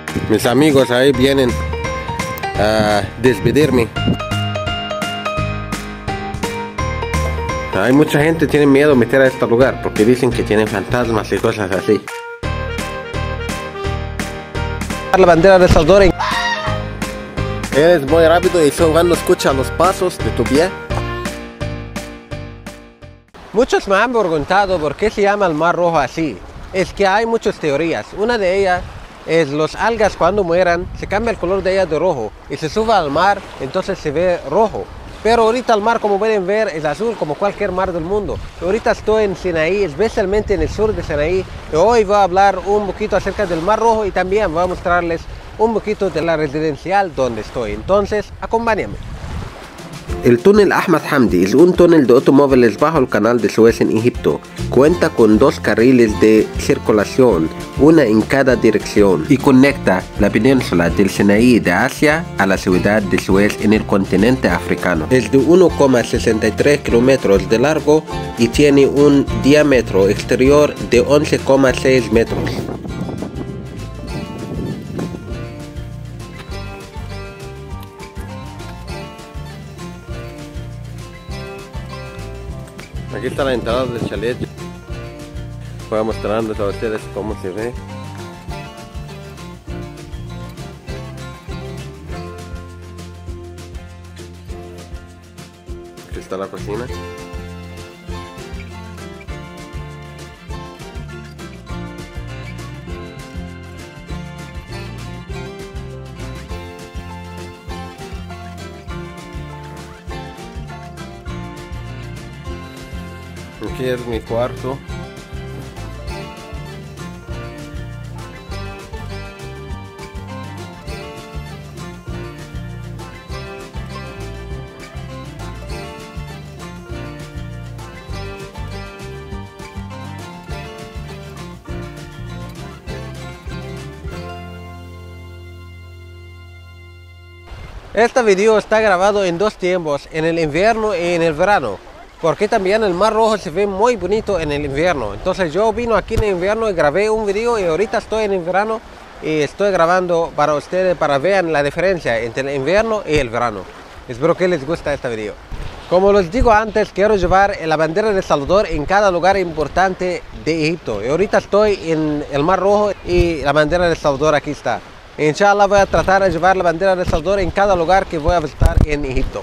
Mis amigos ahí vienen a despedirme. Hay mucha gente que tiene miedo de meter a este lugar porque dicen que tienen fantasmas y cosas así. La bandera de El Salvador. Eres muy rápido y solo cuando escuchas los pasos de tu pie. Muchos me han preguntado por qué se llama el Mar Rojo así. Es que hay muchas teorías. Una de ellas es los algas cuando mueran se cambia el color de ellas de rojo y se sube al mar, entonces se ve rojo. Pero ahorita el mar, como pueden ver, es azul como cualquier mar del mundo. Ahorita estoy en Sinaí, especialmente en el sur de Sinaí. Y hoy voy a hablar un poquito acerca del Mar Rojo y también voy a mostrarles un poquito de la residencial donde estoy. Entonces, acompáñame. El túnel Ahmad Hamdi es un túnel de automóviles bajo el canal de Suez en Egipto. Cuenta con 2 carriles de circulación, una en cada dirección, y conecta la península del Sinaí de Asia a la ciudad de Suez en el continente africano. Es de 1,63 kilómetros de largo y tiene un diámetro exterior de 11,6 metros. Aquí está la entrada del chalet. Voy a mostrarles a ustedes cómo se ve. Aquí está la cocina. Aquí es mi cuarto. Este video está grabado en 2 tiempos, en el invierno y en el verano. Porque también el Mar Rojo se ve muy bonito en el invierno. Entonces yo vino aquí en el invierno y grabé un video y ahorita estoy en el verano y estoy grabando para ustedes para que vean la diferencia entre el invierno y el verano. Espero que les guste este video. Como les digo antes, quiero llevar la bandera de El Salvador en cada lugar importante de Egipto. Y ahorita estoy en el Mar Rojo y la bandera de El Salvador aquí está. Inshallah voy a tratar de llevar la bandera de El Salvador en cada lugar que voy a visitar en Egipto.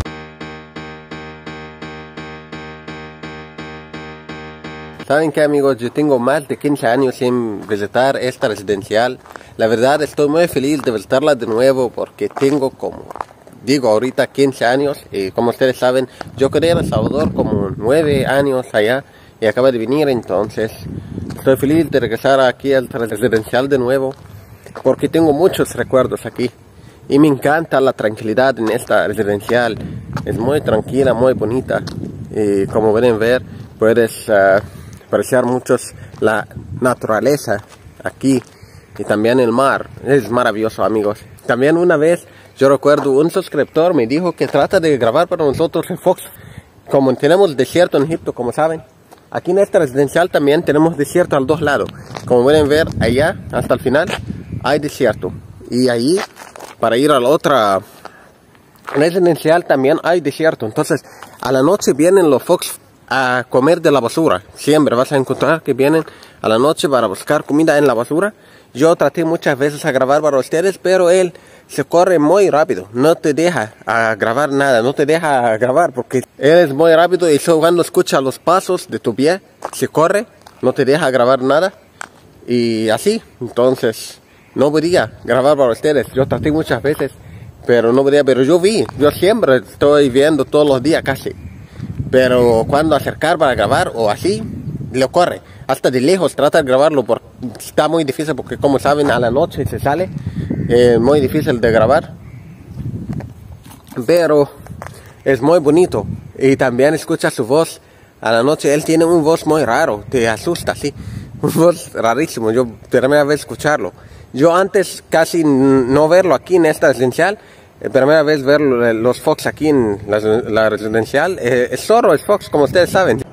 ¿Saben qué, amigos? Yo tengo más de 15 años sin visitar esta residencial. La verdad estoy muy feliz de visitarla de nuevo porque tengo como, digo ahorita 15 años y como ustedes saben, yo quedé en El Salvador como 9 años allá y acabo de venir, entonces estoy feliz de regresar aquí al residencial de nuevo porque tengo muchos recuerdos aquí y me encanta la tranquilidad en esta residencial. Es muy tranquila, muy bonita y como pueden ver puedes apreciar mucho la naturaleza aquí y también el mar. Es maravilloso, amigos. También una vez yo recuerdo un suscriptor me dijo que trata de grabar para nosotros en Fox. Como tenemos desierto en Egipto, como saben, aquí en esta residencial también tenemos desierto a los 2 lados. Como pueden ver allá hasta el final hay desierto y ahí para ir a la otra residencial también hay desierto. Entonces a la noche vienen los Fox a comer de la basura. Siempre vas a encontrar que vienen a la noche para buscar comida en la basura. Yo traté muchas veces a grabar para ustedes, pero él se corre muy rápido. No te deja a grabar nada, no te deja a grabar porque él es muy rápido y solo cuando escucha los pasos de tu pie, se corre, no te deja grabar nada. Y así, entonces, no podía grabar para ustedes. Yo traté muchas veces, pero no podía. Pero yo siempre estoy viendo todos los días casi. Pero cuando acercar para grabar o así, lo corre. Hasta de lejos trata de grabarlo porque está muy difícil porque como saben a la noche se sale. Muy difícil de grabar. Pero es muy bonito. Y también escucha su voz. A la noche él tiene un voz muy raro. Te asusta, sí. Un voz rarísimo. Yo primera vez escucharlo. Yo antes casi no verlo aquí en esta residencial. Primera vez ver los Fox aquí en la residencial. Es zorro, es Fox, como ustedes saben.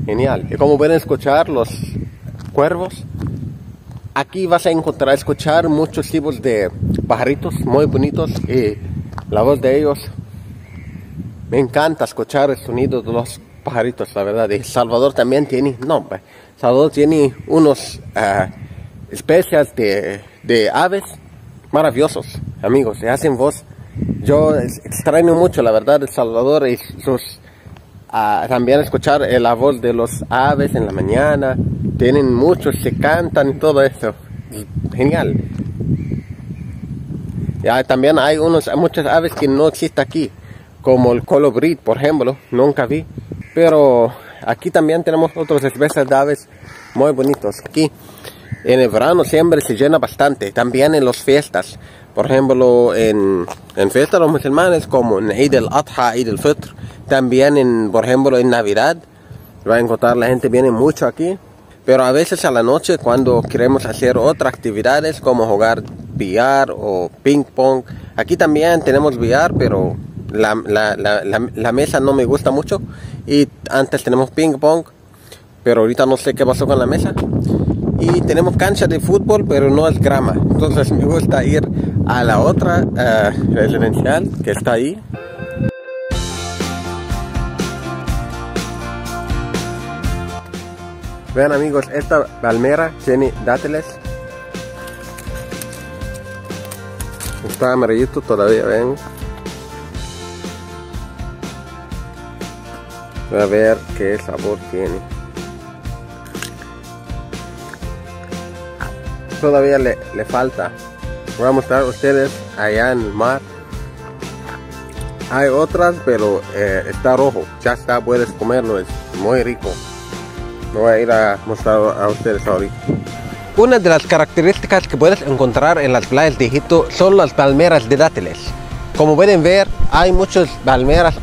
Genial. Y como pueden escuchar los cuervos, aquí vas a escuchar muchos tipos de pajaritos muy bonitos y la voz de ellos. Me encanta escuchar el sonido de los pajaritos, la verdad. Y Salvador también tiene, Salvador tiene unos especies de aves maravillosos, amigos, se hacen voz. Yo extraño mucho, la verdad, El Salvador y sus también escuchar la voz de los aves en la mañana. Tienen muchos, se cantan y todo eso. Genial. Ya, también hay muchas aves que no existen aquí, como el colibrí, por ejemplo, nunca vi. Pero aquí también tenemos otras especies de aves muy bonitos. Aquí en el verano siempre se llena bastante, también en las fiestas. Por ejemplo, en fiestas de los musulmanes, como en Eid al-Adha, Eid al-Fitr. También, por ejemplo, en Navidad, va a encontrar la gente viene mucho aquí. Pero a veces a la noche, cuando queremos hacer otras actividades, como jugar billar o ping pong. Aquí también tenemos billar, pero la mesa no me gusta mucho. Y antes tenemos ping pong, pero ahorita no sé qué pasó con la mesa. Y tenemos cancha de fútbol, pero no es grama. Entonces me gusta ir a la otra residencial que está ahí. Vean, amigos, esta palmera tiene dátiles. Está amarillito todavía, ven. Voy a ver qué sabor tiene. Todavía le falta. Voy a mostrar a ustedes allá en el mar. Hay otras, pero está rojo. Ya está, puedes comerlo, es muy rico. Me voy a ir a mostrar a ustedes ahorita. Una de las características que puedes encontrar en las playas de Egipto son las palmeras de dátiles. Como pueden ver, hay muchas palmeras.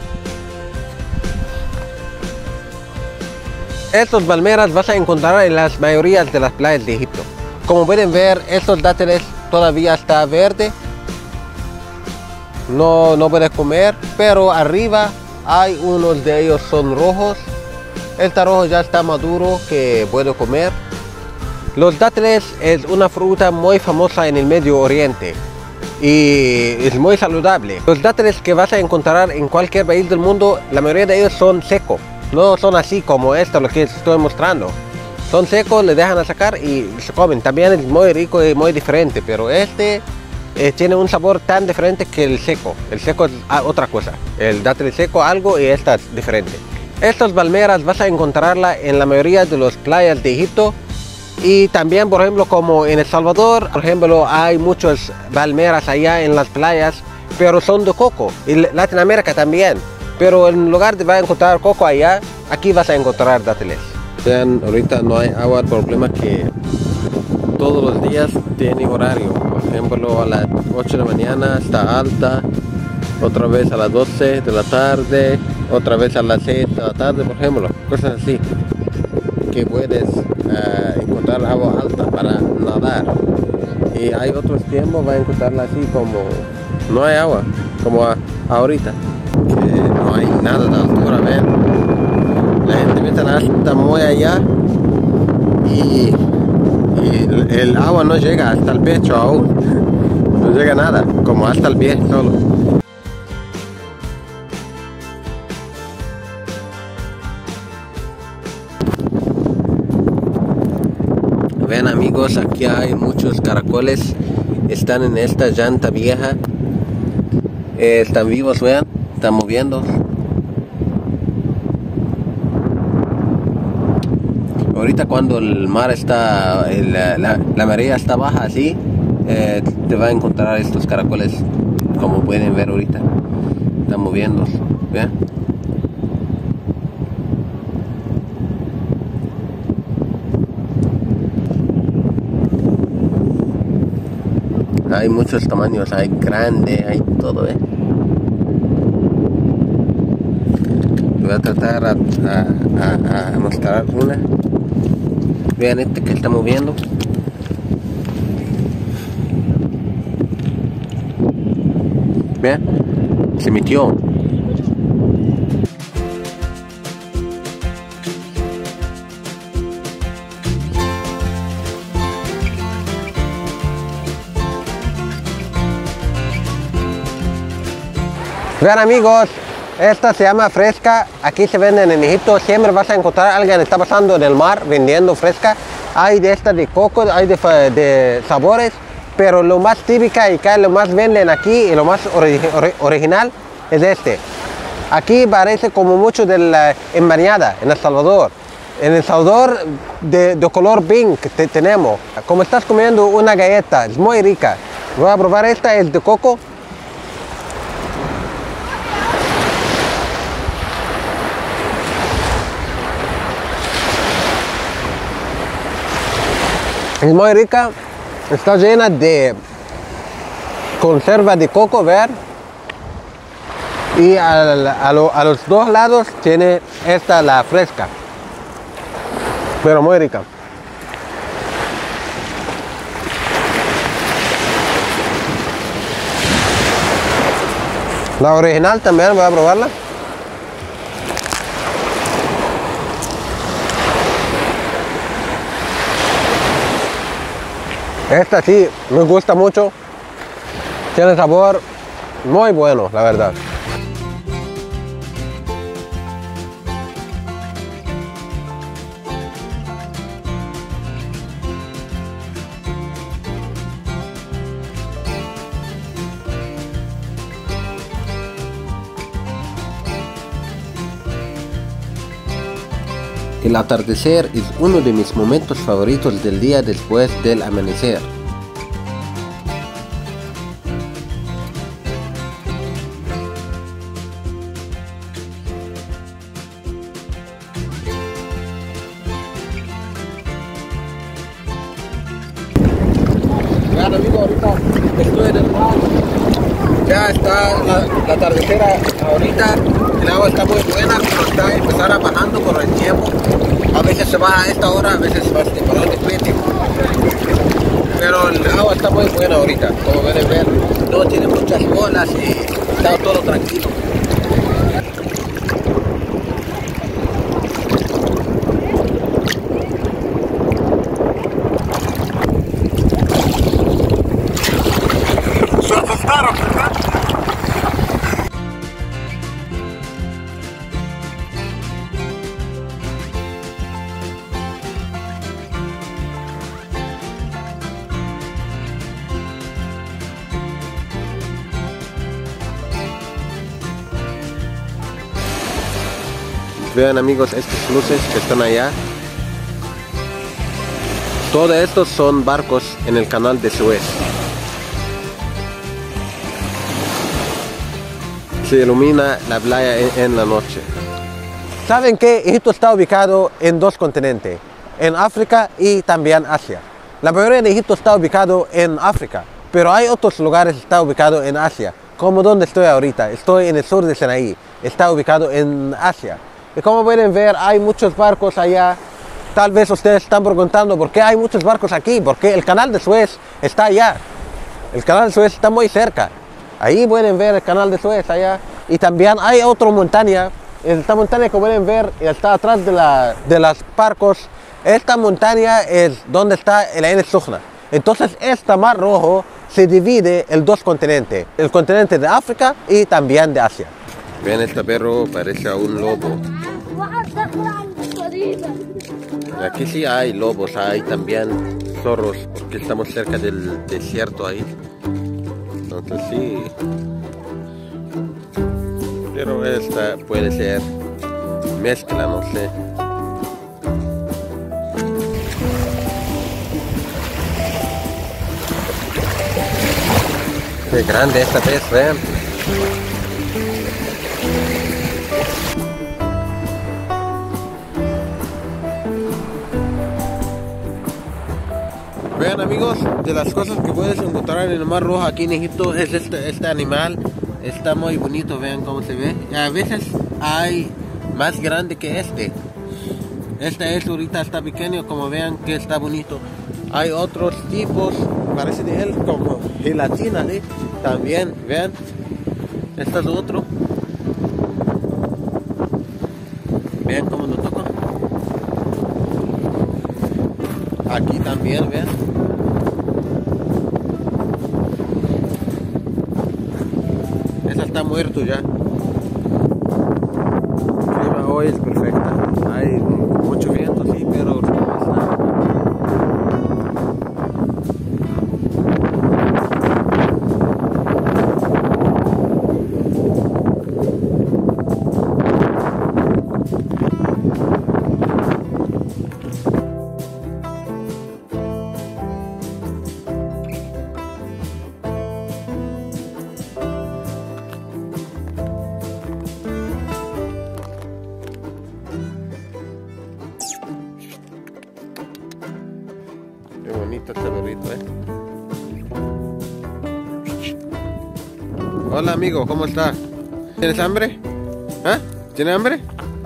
Estas palmeras vas a encontrar en las mayorías de las playas de Egipto. Como pueden ver, estos dátiles todavía está verde. No puedes comer, pero arriba hay unos de ellos son rojos. Este rojo ya está maduro que puedo comer. Los dátiles es una fruta muy famosa en el Medio Oriente y es muy saludable. Los dátiles que vas a encontrar en cualquier país del mundo, la mayoría de ellos son secos. No son así como lo que estoy mostrando. Son secos, le dejan a sacar y se comen. También es muy rico y muy diferente, pero tiene un sabor tan diferente que el seco. El seco es otra cosa. El dátil seco algo y esta es diferente. Estas palmeras vas a encontrarla en la mayoría de las playas de Egipto. Y también, por ejemplo, como en El Salvador, por ejemplo, hay muchas palmeras allá en las playas, pero son de coco. Y Latinoamérica también. Pero en lugar de vas a encontrar coco allá, aquí vas a encontrar dátiles. Vean, ahorita no hay agua, el problema es que todos los días tiene horario. Por ejemplo, a las 8 de la mañana está alta, otra vez a las 12 de la tarde, otra vez a las 6 de la tarde, por ejemplo, cosas así. Que puedes encontrar agua alta para nadar. Y hay otros tiempos, va a encontrarla así como no hay agua, como ahorita. Que no hay nada de altura, ven. La gente mete hasta muy allá y el agua no llega hasta el pecho aún. No llega nada, como hasta el pie solo. Ven, amigos, aquí hay muchos caracoles. Están en esta llanta vieja. Están vivos, vean. Están moviendo. Ahorita cuando el mar está, la marea está baja así, te va a encontrar estos caracoles. Como pueden ver ahorita. Están moviendo. Vean. Hay muchos tamaños, hay grande, hay todo, Voy a tratar a mostrar una. Vean este que está moviendo. Vean, se metió. Vean amigos, esta se llama fresca, aquí se venden en Egipto, siempre vas a encontrar a alguien que está pasando en el mar vendiendo fresca. Hay de esta de coco, hay de sabores, pero lo más típica y que lo más venden aquí y lo más original es este. Aquí parece como mucho de la embañada en El Salvador. En El Salvador de color pink tenemos. Como estás comiendo una galleta, es muy rica. Voy a probar esta, es de coco. Es muy rica, está llena de conserva de coco, ver. Y a los dos lados tiene esta, la fresca, pero muy rica. La original también voy a probarla. Esta sí, me gusta mucho. Tiene sabor muy bueno, la verdad. El atardecer es uno de mis momentos favoritos del día después del amanecer. Vean amigos, ahorita estoy en el mar. Ya está la atardecer ahorita. El agua está muy buena, pero está empezando bajando por el tiempo. A veces se va a esta hora, a veces se va temprano, depende. Pero el agua está muy buena ahorita, como pueden ver. No tiene muchas olas y está todo tranquilo. Vean amigos, estas luces que están allá. Todos estos son barcos en el canal de Suez. Se ilumina la playa en la noche. ¿Saben que Egipto está ubicado en dos continentes? En África y también Asia. La mayoría de Egipto está ubicado en África, pero hay otros lugares que están ubicados en Asia, como donde estoy ahorita. Estoy en el sur de Sinaí, está ubicado en Asia. Y como pueden ver, hay muchos barcos allá. Tal vez ustedes están preguntando por qué hay muchos barcos aquí, porque el canal de Suez está allá. El canal de Suez está muy cerca. Ahí pueden ver el canal de Suez allá. Y también hay otra montaña. Esta montaña que pueden ver está atrás de los barcos. Esta montaña es donde está el Ain al-Sukhna. Entonces este mar rojo se divide en dos continentes. El continente de África y también de Asia. Vean, este perro parece a un lobo. Aquí sí hay lobos, hay también zorros, porque estamos cerca del desierto ahí. Entonces sí. Pero esta puede ser mezcla, no sé. Qué grande esta pez, vean. Vean amigos, de las cosas que puedes encontrar en el Mar Rojo aquí en Egipto es este animal. Está muy bonito, vean cómo se ve. Y a veces hay más grande que este. Este es ahorita está pequeño, como vean que está bonito. Hay otros tipos, parece de él como gelatina, ¿sí? También, vean. Este es otro. Vean cómo lo toco. Aquí también, vean. Ese está muerto ya. hoy es perfecta. Hay mucho viento, sí, pero no está. Qué bonito este perrito, Hola amigo, ¿cómo estás? ¿Tienes hambre? ¿Ah? ¿Tienes hambre?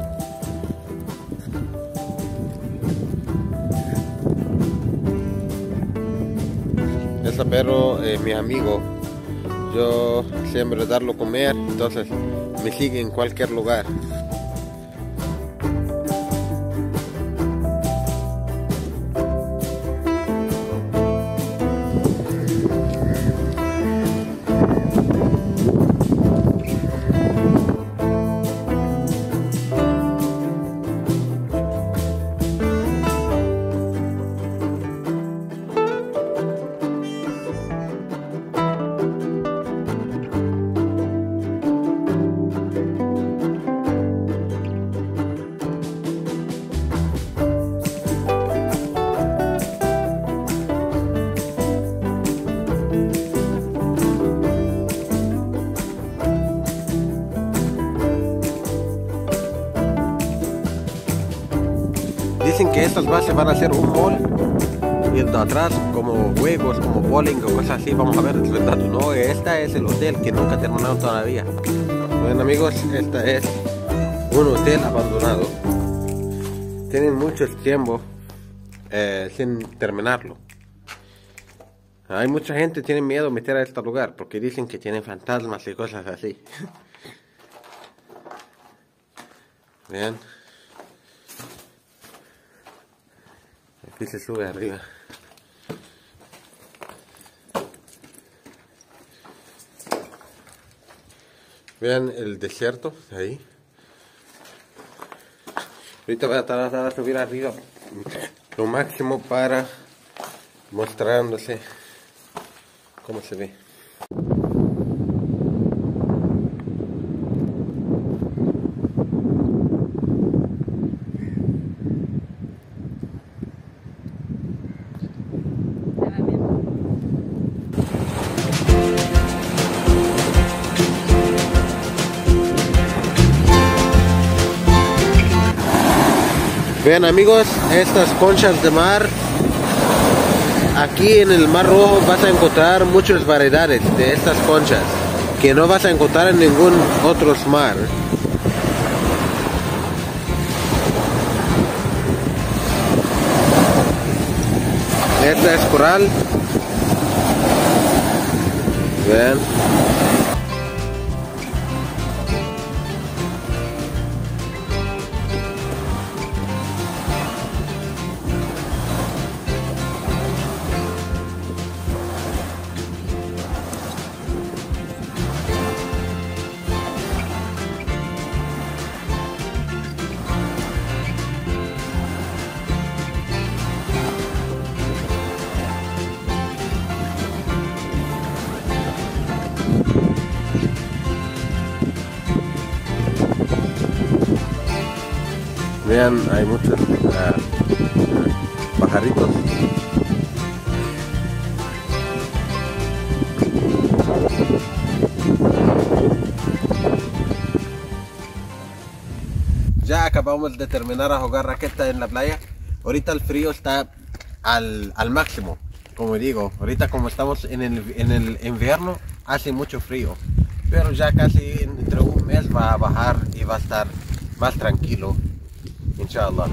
Este perro es mi amigo. Yo siempre darlo a comer, entonces me sigue en cualquier lugar. Dicen que estas bases van a ser un mall y el de atrás como juegos, como bowling o cosas así. Vamos a ver, es verdad o no. Este es el hotel que nunca terminaron todavía. Bueno amigos, este es un hotel abandonado. Tienen mucho tiempo sin terminarlo. Hay mucha gente que tiene miedo de meter a este lugar porque dicen que tienen fantasmas y cosas así. Vean. Aquí se sube arriba. Vean el desierto ahí. Ahorita voy a tratar de subir arriba lo máximo para mostrándose cómo se ve. Vean amigos, estas conchas de mar. Aquí en el Mar Rojo vas a encontrar muchas variedades de estas conchas que no vas a encontrar en ningún otro mar. Esta es coral. Vean. Vean, hay muchos pajaritos. Ya acabamos de terminar a jugar raqueta en la playa. Ahorita el frío está al máximo. Como digo, ahorita como estamos en el invierno, hace mucho frío. Pero ya casi entre un mes va a bajar y va a estar más tranquilo. Inshallah.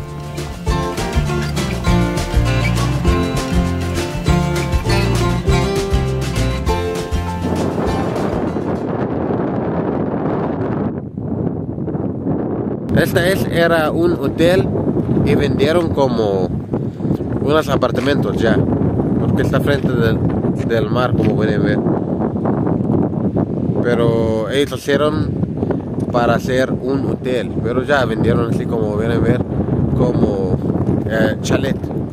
Era un hotel y vendieron como unos apartamentos ya, porque está frente del mar, como pueden ver. Pero ellos hicieron para hacer un hotel, pero ya vendieron así como vienen a ver, como chalet.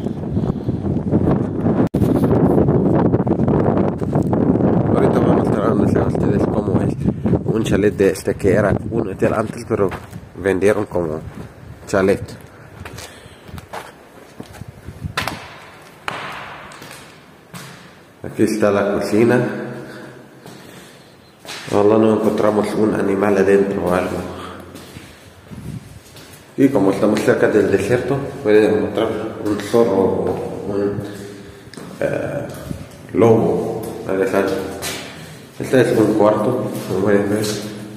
Ahorita voy a mostrarles a ustedes cómo es un chalet de este que era un hotel antes, pero vendieron como chalet. Aquí está la cocina. Ahora no encontramos un animal adentro o algo. Y como estamos cerca del desierto, pueden encontrar un zorro o un lobo. Este es un cuarto, como pueden ver.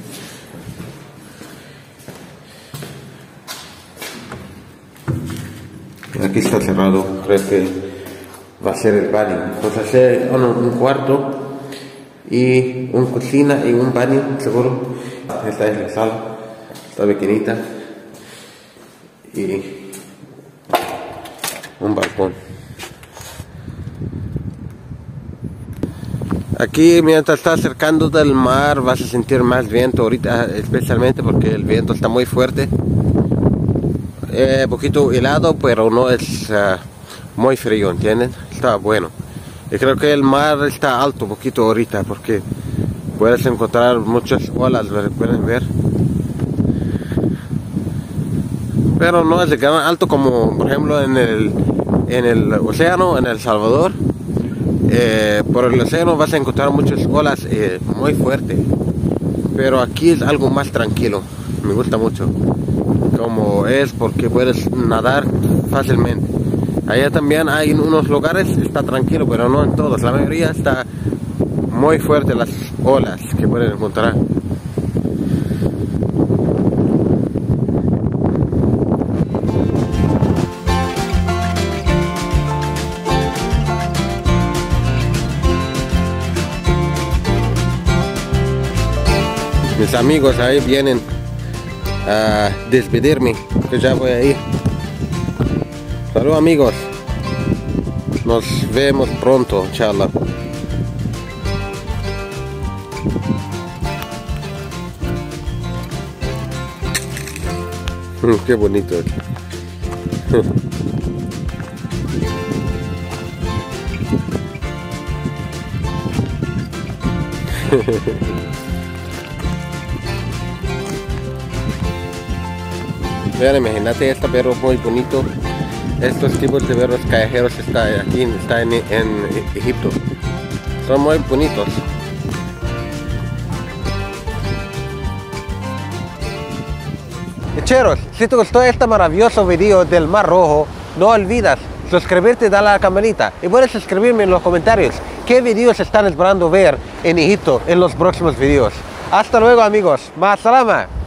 Aquí está cerrado, creo que va a ser el baño. Entonces hay un cuarto y una cocina y un baño, seguro. Esta es la sala, está pequeñita, y un balcón. Aquí mientras estás acercando del mar vas a sentir más viento ahorita, especialmente porque el viento está muy fuerte. Un poquito helado, pero no es muy frío, ¿entienden? Está bueno. Y creo que el mar está alto un poquito ahorita, porque puedes encontrar muchas olas, pueden ver. Pero no es de gran alto como, por ejemplo, en el océano, en El Salvador. Por el océano vas a encontrar muchas olas muy fuertes. Pero aquí es algo más tranquilo. Me gusta mucho. Como es porque puedes nadar fácilmente. Allá también hay en unos lugares está tranquilo, pero no en todos. La mayoría está muy fuerte las olas que pueden encontrar. Mis amigos ahí vienen a despedirme, que ya voy a ir. Saludos amigos, nos vemos pronto, inshallah. Qué bonito. Vean, imagínate este perro muy bonito. Estos tipos de perros callejeros están en Egipto. Son muy bonitos. Cheros, si te gustó este maravilloso video del Mar Rojo, no olvides suscribirte y darle a la campanita. Y puedes escribirme en los comentarios qué videos están esperando ver en Egipto en los próximos videos. Hasta luego amigos. Ma salama.